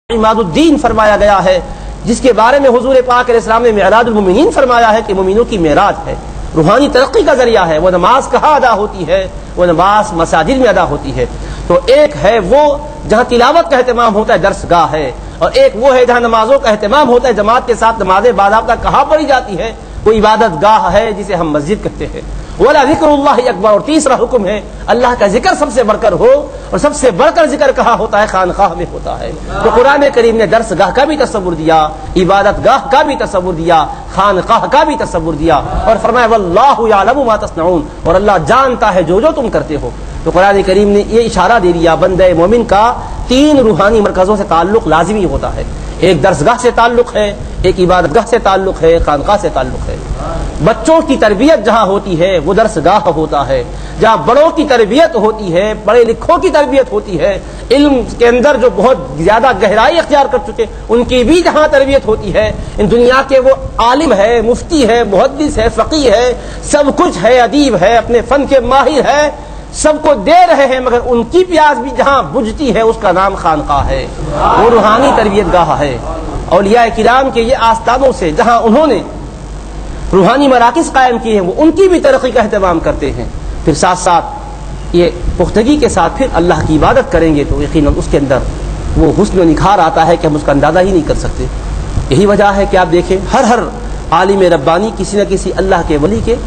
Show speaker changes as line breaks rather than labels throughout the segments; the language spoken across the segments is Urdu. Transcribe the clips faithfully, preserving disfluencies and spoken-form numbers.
عماد الدین فرمایا گیا ہے، جس کے بارے میں حضور پاک علیہ السلام نے معراج المومنین فرمایا ہے کہ مومنوں کی معراج ہے، روحانی ترقی کا ذریعہ ہے۔ وہ نماز کہاں ادا ہوتی ہے؟ وہ نماز مساجد میں ادا ہوتی ہے۔ تو ایک ہے وہ جہاں تلاوت کا اہتمام ہوتا ہے، درس گاہ ہے، اور ایک وہ ہے جہاں نمازوں کا اہتمام ہوتا ہے، جماعت کے ساتھ نمازیں باضابطہ کہاں پڑھی جاتی ہے، وہ عبادت گاہ ہے جسے ہم مسجد کہتے ہیں۔ وَلَا ذِكْرُ اللَّهِ اکبر، اور تیسرا حکم ہے اللہ کا ذکر سب سے بڑھ کر ہو، اور سب سے بڑھ کر ذکر کہاں ہوتا ہے؟ خانقاہ میں ہوتا ہے۔ تو قرآن کریم نے درس گاہ کا بھی تصور دیا، عبادت گاہ کا بھی تصور دیا، خانقاہ کا بھی تصور دیا، اور فرمایا وَاللَّهُ يَعْلَمُ مَا تَصْنَعُونَ، اور اللہ جانتا ہے جو جو تم کرتے ہو۔ تو قرآن کریم نے یہ اشارہ دے دیا بندہ مومن کا تین روحانی مرکزوں سے تعلق لازمی ہوتا ہے، ایک درس گاہ سے تعلق ہے، ایک عبادت گاہ سے تعلق ہے، خانقاہ سے تعلق ہے۔ بچوں کی تربیت جہاں ہوتی ہے وہ درس گاہ ہوتا ہے، جہاں بڑوں کی تربیت ہوتی ہے، پڑھے لکھوں کی تربیت ہوتی ہے، علم کے اندر جو بہت زیادہ گہرائی اختیار کر چکے ان کی بھی جہاں تربیت ہوتی ہے، ان دنیا کے وہ عالم ہے، مفتی ہے، محدث ہے، فقیہ ہے، سب کچھ ہے، ادیب ہے، اپنے فن کے ماہر ہے، سب کو دے رہے ہیں، مگر ان کی پیاس بھی جہاں بجھتی ہے اس کا نام خانقاہ ہے، وہ روحانی تربیت گاہ ہے۔ اولیاء کرام کے یہ آستانوں سے جہاں انہوں نے روحانی مراکز قائم کیے ہیں وہ ان کی بھی ترقی کا اہتمام کرتے ہیں۔ پھر ساتھ ساتھ یہ پختگی کے ساتھ پھر اللہ کی عبادت کریں گے تو یقیناً اس کے اندر وہ حسن و نکھار آتا ہے کہ ہم اس کا اندازہ ہی نہیں کر سکتے۔ یہی وجہ ہے کہ آپ دیکھیں ہر ہر عالم ربانی کسی نہ کسی اللہ کے ولی کے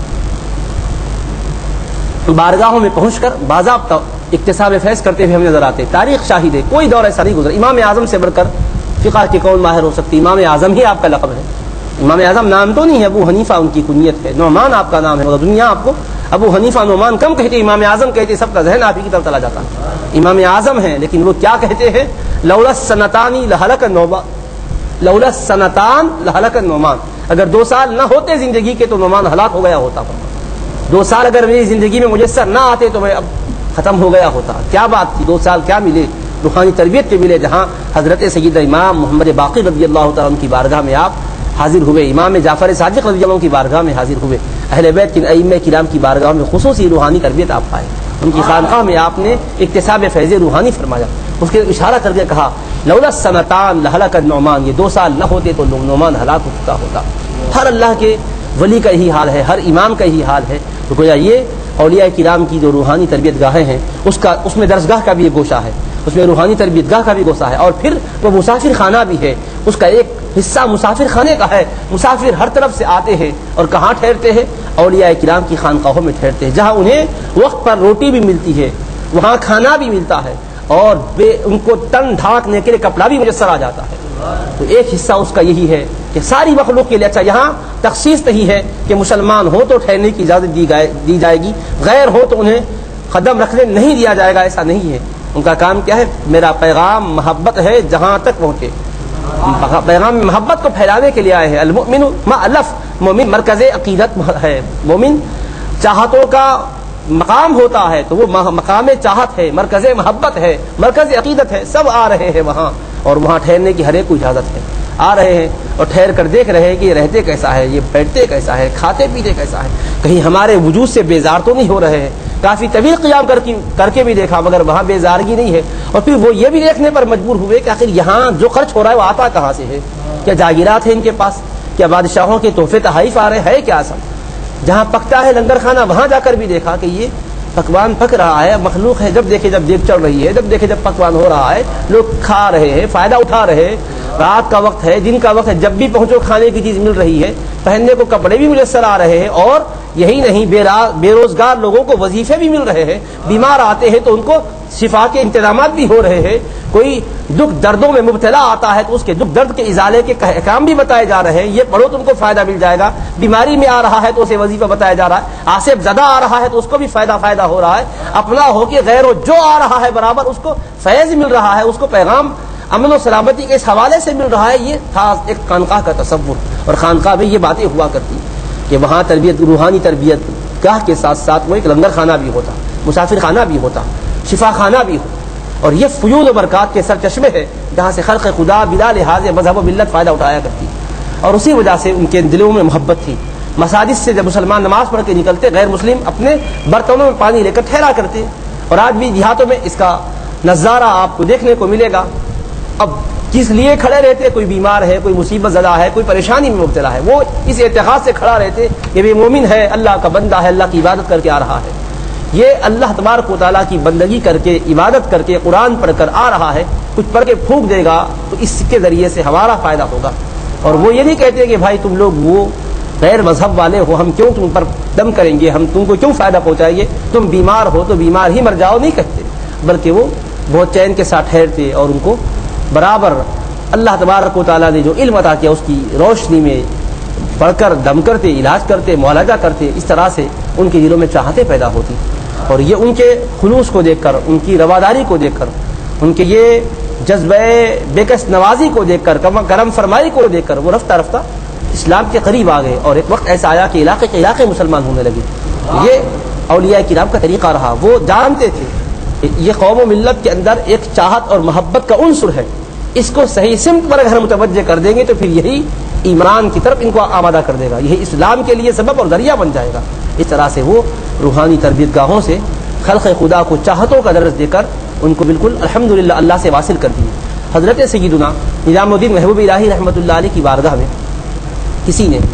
بارگاہوں میں پہنچ کر باضابطہ اکتساب فیض کرتے ہوئے ہمیں نظر آتے۔ تاریخ شاہد ہے، کوئی دور ایسا نہیں گزرا۔ امام اعظم سے بڑھ کر فقہ کے کون ماہر ہو سکتی؟ امام اعظم ہی آپ کا لقب ہے۔ امام اعظم نام تو نہیں ہے، ابو حنیفہ ان کی کنیت ہے، نعمان آپ کا نام ہے، مگر دنیا آپ کو ابو حنیفہ نعمان کم کہتے، امام اعظم کہتے، سب کا ذہن آپ ہی کی طرف چلا جاتا ہے۔ امام اعظم ہیں لیکن وہ کیا کہتے ہیں؟ لولا السنتان لہلک النعمان، لولا السنتان لہلک النعمان، اگر دو سال نہ ہوتے زندگی کے تو نعمان ہلاک ہو گیا ہوتا۔ دو سال اگر میری زندگی میں میسر نہ آتے تو میں اب ختم ہو گیا ہوتا۔ کیا بات تھی، دو سال کیا ملے، روحانی تربیت کے ملے، جہاں حضرت سیدنا امام محمد باقر رضی اللہ تعالیٰ عنہ کی بارگاہ میں آپ حاضر ہوئے، امام جعفر صادق رضی اللہ عنہ کی بارگاہ میں حاضر ہوئے، اہل بیت کے ائمہ کرام کی بارگاہ میں خصوصی روحانی تربیت آپ پائے، ان کی خانقاہ میں آپ نے اکتساب فیض روحانی فرمایا۔ اس کے اشارہ کر کے کہا لولا السنتان لہلک النعمان، یہ دو سال نہ ہوتے تو نعمان ہلاک ہو چکا ہوتا۔ ہر اللہ کے ولی کا یہی حال ہے، ہر امام کا یہی حال ہے۔ تو گویا یہ اولیاء کرام کی جو روحانی تربیت گاہیں ہیں اس کا اس میں درسگاہ کا بھی ایک گوشہ ہے، اس میں روحانی تربیت گاہ کا بھی گوشہ ہے، اور پھر وہ مسافر خانہ بھی ہے، اس کا ایک حصہ مسافر خانے کا ہے۔ مسافر ہر طرف سے آتے ہیں اور کہاں ٹھہرتے ہیں؟ اولیاء کرام کی خانقاہوں میں ٹھہرتے ہیں، جہاں انہیں وقت پر روٹی بھی ملتی ہے، وہاں کھانا بھی ملتا ہے، اور بے ان کو تن ڈھانکنے کے لیے کپڑا بھی میسر آ جاتا ہے۔ تو ایک حصہ اس کا یہی ہے کہ ساری مخلوق کے لیے اچھا، یہاں تخصیص نہیں ہے کہ مسلمان ہو تو ٹھہرنے کی اجازت دی دی جائے گی، غیر ہو تو انہیں قدم رکھنے نہیں دیا جائے گا، ایسا نہیں ہے۔ ان کا کام کیا ہے؟ میرا پیغام محبت ہے جہاں تک پہنچے، پیغام محبت کو پھیلانے کے لیے آئے ہیں۔ المؤمن مألف، مومن مرکز عقیدت ہے، مومن چاہتوں کا مقام ہوتا ہے تو وہ مقام چاہت ہے، مرکز محبت ہے، مرکز عقیدت ہے، سب آ رہے ہیں وہاں، اور وہاں ٹھہرنے کی ہر ایک کو اجازت ہے۔ آ رہے ہیں اور ٹھہر کر دیکھ رہے ہیں کہ یہ رہتے کیسا ہے، یہ بیٹھتے کیسا ہے، کھاتے پیتے کیسا ہے، کہیں ہمارے وجود سے بیزار تو نہیں ہو رہے ہیں۔ کافی طویل قیام کر کے کر کے بھی دیکھا مگر وہاں بیزارگی نہیں ہے، اور پھر وہ یہ بھی دیکھنے پر مجبور ہوئے کہ آخر یہاں جو خرچ ہو رہا ہے وہ آتا کہاں سے ہے؟ کیا جاگیرات ہیں ان کے پاس؟ کیا بادشاہوں کے تحفے تحائف آ رہے ہیں؟ کیا سب جہاں پکتا ہے لنگر خانہ وہاں جا کر بھی دیکھا کہ یہ پکوان پک رہا ہے، مخلوق ہے، جب دیکھے جب دیکھ چڑھ رہی ہے، جب دیکھے جب پکوان ہو رہا ہے، لوگ کھا رہے ہیں، فائدہ اٹھا رہے ہیں، رات کا وقت ہے، دن کا وقت ہے، جب بھی پہنچو کھانے کی چیز مل رہی ہے، پہننے کو کپڑے بھی میسر آ رہے ہیں، اور یہی نہیں بے روزگار لوگوں کو وظیفے بھی مل رہے ہیں، بیمار آتے ہیں تو ان کو شفا کے انتظامات بھی ہو رہے ہیں، کوئی دکھ دردوں میں مبتلا آتا ہے تو اس کے دکھ درد کے ازالے کے احکام بھی بتائے جا رہے ہیں، یہ پڑھو تم کو فائدہ مل جائے گا، بیماری میں آ رہا ہے تو اسے وظیفہ بتایا جا رہا ہے، آصف زدہ آ رہا ہے تو اس کو بھی فائدہ فائدہ ہو رہا ہے، اپنا ہو کہ غیر ہو جو آ رہا ہے برابر اس کو فیض مل رہا ہے، اس کو پیغام امن و سلامتی کے اس حوالے سے مل رہا ہے۔ یہ تھا ایک خانقاہ کا تصور، اور خانقاہ میں یہ باتیں ہوا کرتی کہ وہاں تربیت روحانی تربیت گاہ کے ساتھ ساتھ وہ ایک لنگر خانہ بھی ہوتا، مسافر خانہ بھی ہوتا، شفا خانہ بھی ہوتا، اور یہ فیوض و برکات کے سر چشمے ہے جہاں سے خلق خدا بلا لحاظ مذہب و ملت فائدہ اٹھایا کرتی، اور اسی وجہ سے ان کے دلوں میں محبت تھی۔ مساجد سے جب مسلمان نماز پڑھ کے نکلتے غیر مسلم اپنے برتنوں میں پانی لے کر ٹھہرا کرتے، اور آج بھی دیہاتوں میں اس کا نظارہ آپ کو دیکھنے کو ملے گا اب کس لیے کھڑے رہتے؟ کوئی بیمار ہے، کوئی مصیبت زدہ ہے، کوئی پریشانی میں مبتلا ہے، وہ اس اعتقاد سے کھڑا رہتے کہ یہ مومن ہے، اللہ کا بندہ ہے، اللہ کی عبادت کر کے آ رہا ہے، یہ اللہ تبارک و تعالیٰ کی بندگی کر کے، عبادت کر کے، قرآن پڑھ کر آ رہا ہے، کچھ پڑھ کے پھونک دے گا تو اس کے ذریعے سے ہمارا فائدہ ہوگا۔ اور وہ یہ نہیں کہتے کہ بھائی تم لوگ وہ غیر مذہب والے ہو، ہم کیوں تم پر دم کریں گے، ہم تم کو کیوں فائدہ پہنچائیں گے، تم بیمار ہو تو بیمار ہی مر جاؤ، نہیں کہتے، بلکہ وہ بہت چین کے ساتھ ٹھہرتے اور ان کو برابر اللہ تبارک و تعالیٰ نے جو علم عطا کیا اس کی روشنی میں پڑھ کر دم کرتے، علاج کرتے، معالجہ کرتے، اس طرح سے ان کے دلوں میں چاہتے پیدا ہوتی۔ اور یہ ان کے خلوص کو دیکھ کر، ان کی رواداری کو دیکھ کر، ان کے یہ جذبہ بےکس نوازی کو دیکھ کر، کرم فرمائی کو دیکھ کر وہ رفتہ رفتہ اسلام کے قریب آ گئے، اور ایک وقت ایسا آیا کہ علاقے کے علاقے مسلمان ہونے لگے۔ یہ اولیاء کرام کا طریقہ رہا، وہ جانتے تھے یہ قوم و ملت کے اندر ایک چاہت اور محبت کا عنصر ہے، اس کو صحیح سمت پر اگر متوجہ کر دیں گے تو پھر یہی ایمان کی طرف ان کو آمادہ کر دے گا، یہی اسلام کے لیے سبب اور ذریعہ بن جائے گا۔ اس طرح سے وہ روحانی تربیت گاہوں سے خلق خدا کو چاہتوں کا درس دے کر ان کو بالکل الحمدللہ اللہ سے واصل کر دیے۔ حضرت سیدنا نظام الدین محبوب الہی رحمۃ اللہ علیہ کی بارگاہ میں کسی نے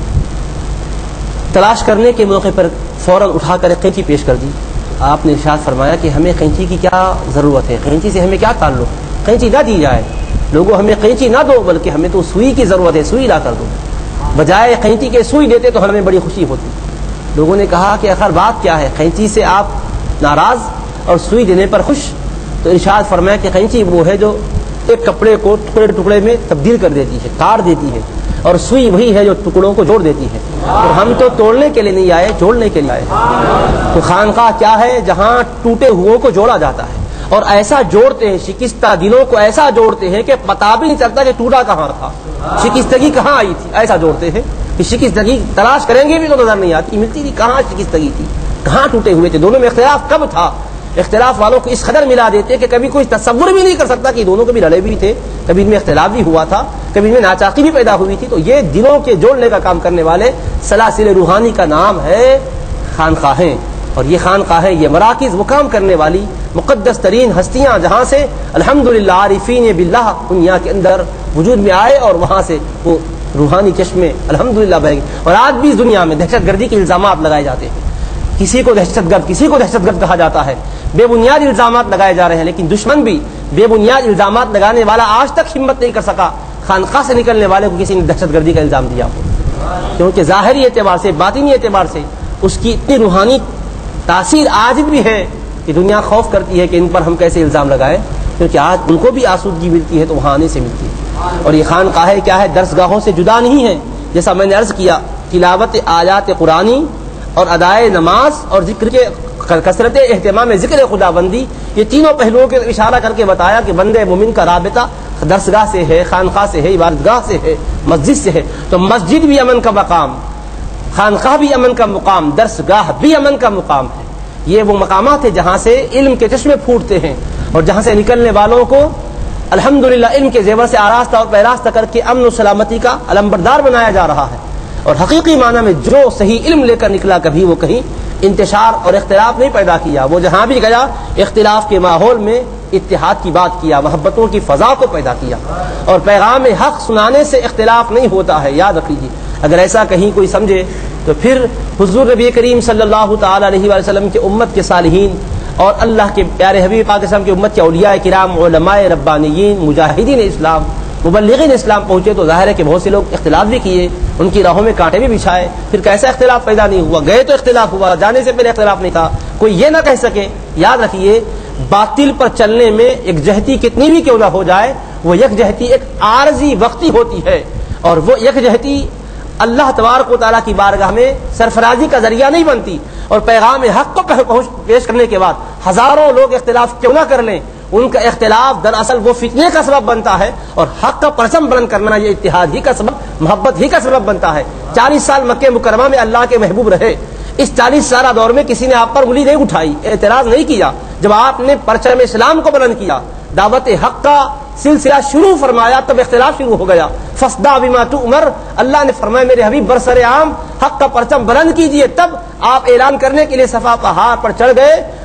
تلاش کرنے کے موقع پر فوراً اٹھا کر ایک قینچی پیش کر دی۔ آپ نے ارشاد فرمایا کہ ہمیں قینچی کی کیا ضرورت ہے، قینچی سے ہمیں کیا تعلق، قینچی نہ دی جائے، لوگوں ہمیں قینچی نہ دو بلکہ ہمیں تو سوئی کی ضرورت ہے، سوئی لا کر دو، بجائے قینچی کے سوئی دیتے تو ہمیں بڑی خوشی ہوتی۔ لوگوں نے کہا کہ آخر بات کیا ہے، قینچی سے آپ ناراض اور سوئی دینے پر خوش؟ تو ارشاد فرمایا کہ قینچی وہ ہے جو ایک کپڑے کو ٹکڑے ٹکڑے میں تبدیل کر دیتی ہے، کاٹ دیتی ہے، اور سوئی وہی ہے جو ٹکڑوں کو جوڑ دیتی ہے، اور ہم تو توڑنے کے لیے نہیں آئے، جوڑنے کے لیے آئے۔ تو خانقاہ کیا ہے؟ جہاں ٹوٹے ہوئوں کو جوڑا جاتا ہے، اور ایسا جوڑتے ہیں، شکستہ دلوں کو ایسا جوڑتے ہیں کہ پتہ بھی نہیں چلتا کہ ٹوٹا کہاں تھا، شکستگی کہاں آئی تھی، ایسا جوڑتے ہیں کہ شکستگی تلاش کریں گے بھی تو نظر نہیں آتی، ملتی نہیں، کہاں شکستگی تھی، کہاں ٹوٹے ہوئے تھے، دونوں میں اختلاف کب تھا۔ اختلاف والوں کو اس قدر ملا دیتے کہ کبھی کوئی تصور بھی نہیں کر سکتا کہ دونوں کبھی لڑے بھی تھے، کبھی ان میں اختلاف بھی ہوا تھا، کبھی ان میں ناچاقی بھی پیدا ہوئی تھی۔ تو یہ دلوں کے جوڑنے کا کام کرنے والے سلاسل روحانی کا نام ہے خانقاہیں، اور یہ خانقاہیں، یہ مراکز، وہ کام کرنے والی مقدس ترین ہستیاں جہاں سے الحمدللہ عارفین باللہ دنیا کے اندر وجود میں آئے، اور وہاں سے وہ روحانی چشمے الحمدللہ بہہ گئے۔ اور آج بھی اس دنیا میں دہشت گردی کے الزامات لگائے جاتے ہیں، کسی کو دہشت گرد کسی کو دہشت گرد کہا جاتا ہے، بے بنیاد الزامات لگائے جا رہے ہیں، لیکن دشمن بھی بے بنیاد الزامات لگانے والا آج تک ہمت نہیں کر سکا خانقاہ سے نکلنے والے کو کسی نے دہشت گردی کا الزام دیا ہو، کیونکہ ظاہری اعتبار سے، باطنی اعتبار سے اس کی اتنی روحانی تاثیر آج بھی ہے کہ دنیا خوف کرتی ہے کہ ان پر ہم کیسے الزام لگائیں، کیونکہ آج ان کو بھی آسودگی ملتی ہے تو وہاں آنے سے ملتی ہے۔ اور یہ خانقاہیں کیا ہے؟ درسگاہوں سے جدا نہیں ہے، جیسا میں نے عرض کیا، تلاوت آیات قرآنی اور ادائے نماز اور ذکر کے کثرت اہتمام ذکر خدا بندی، یہ تینوں پہلوؤں کے اشارہ کر کے بتایا کہ بندے مومن کا رابطہ درسگاہ سے ہے، خانقاہ سے ہے، عبادتگاہ سے ہے، مسجد سے ہے۔ تو مسجد بھی امن کا مقام، خانقاہ بھی امن کا مقام، درسگاہ بھی امن کا مقام ہے۔ یہ وہ مقامات ہیں جہاں سے علم کے چشمے پھوٹتے ہیں، اور جہاں سے نکلنے والوں کو الحمدللہ علم کے زیور سے آراستہ اور پیراستہ کر کے امن و سلامتی کا علمبردار بنایا جا رہا ہے۔ اور حقیقی معنی میں جو صحیح علم لے کر نکلا، کبھی وہ کہیں انتشار اور اختلاف نہیں پیدا کیا، وہ جہاں بھی گیا اختلاف کے ماحول میں اتحاد کی بات کیا، محبتوں کی فضا کو پیدا کیا، اور پیغام حق سنانے سے اختلاف نہیں ہوتا ہے، یاد رکھ لیجیے۔ اگر ایسا کہیں کوئی سمجھے تو پھر حضور نبی کریم صلی اللہ تعالی علیہ وآلہ وسلم کے امت کے صالحین اور اللہ کے پیارے حبیب پاک اسلام کی امت کے اولیاء کرام، علماء ربانیین، مجاہدین اسلام، مبلغین اسلام پہنچے تو ظاہر ہے کہ بہت سے لوگ اختلاف بھی کیے، ان کی راہوں میں کانٹے بھی بچھائے، پھر کیسا اختلاف پیدا نہیں ہوا؟ گئے تو اختلاف ہوا، جانے سے پہلے اختلاف نہیں تھا۔ کوئی یہ نہ کہہ سکے، یاد رکھیے، باطل پر چلنے میں ایک جہتی کتنی بھی کیوں نہ ہو جائے، وہ یک جہتی ایک عارضی وقتی ہوتی ہے، اور وہ یک جہتی اللہ تبارک و تعالیٰ کی بارگاہ میں سرفرازی کا ذریعہ نہیں بنتی۔ اور پیغام حق کو پیش کرنے کے بعد ہزاروں لوگ اختلاف کیوں نہ کر لیں، ان کا اختلاف دراصل وہ فتنے کا سبب بنتا ہے، اور حق کا پرچم بلند کرنا یہ اتحاد ہی کا سبب، محبت ہی کا سبب بنتا ہے۔ چالیس سال مکہ مکرمہ میں اللہ کے محبوب رہے، اس چالیس سالہ دور میں کسی نے آپ پر انگلی نہیں اٹھائی، اعتراض نہیں کیا۔ جب آپ نے پرچم اسلام کو بلند کیا، دعوت حق کا سلسلہ شروع فرمایا، تب اختلاف شروع ہو گیا۔ فاصدع بما تؤمر، اللہ نے فرمایا میرے حبیب برسر عام حق کا پرچم بلند کیجئے۔ تب آپ اعلان کرنے کے لیے صفا پہاڑ پر چڑھ گئے،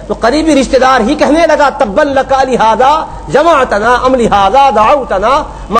تو قریبی رشتہ دار ہی کہنے لگا تبا لک لہذا جمعتنا ام لہذا دعوتنا.